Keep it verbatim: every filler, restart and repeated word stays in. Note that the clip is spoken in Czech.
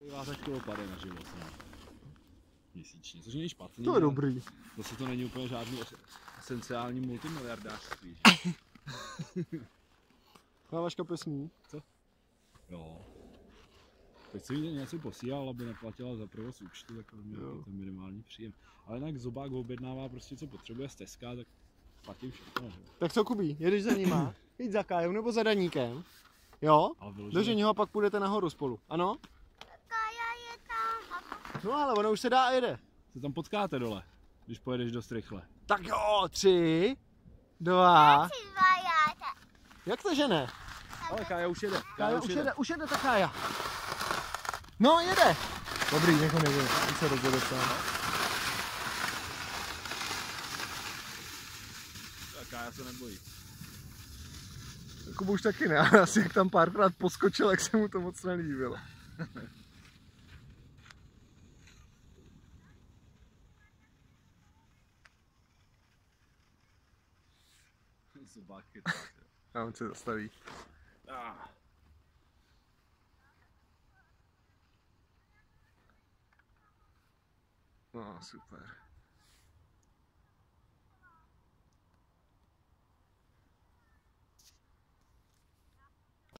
Vás tak to opade na život, no. Měsíčně, což není špatný. To je dobrý. Zase to není úplně žádný esenciální multimiliardářství. Máš kapesní? Co? Jo. Teď si něco posílal, aby neplatila za provoz účtu, tak to měl ten minimální příjem. Ale jinak Zobák objednává prostě, co potřebuje z Teska, tak platím všechno. Že? Tak co, Kubí, jedeš za nima? Jít za Kájou nebo za Daníkem? Jo? Dožení ho a pak půjdete nahoru spolu, ano? Kája je tam. No ale ono už se dá a jede. Se tam potkáte dole, když pojedeš dost rychle. Tak jo, tři, dva. Tři, dva, já. Jak to, že ne? Ale Kája už jede. Kája už jede, už jede ta Kája. No, jede. Dobrý, někoho nejde, on se rozjede sám. Tak Kája se nebojí. Kubu už taky ne, asi jak tam párkrát poskočil, jak se mu to moc nelíbilo. Zobák chytá. A on se zastaví. Ah. No, super.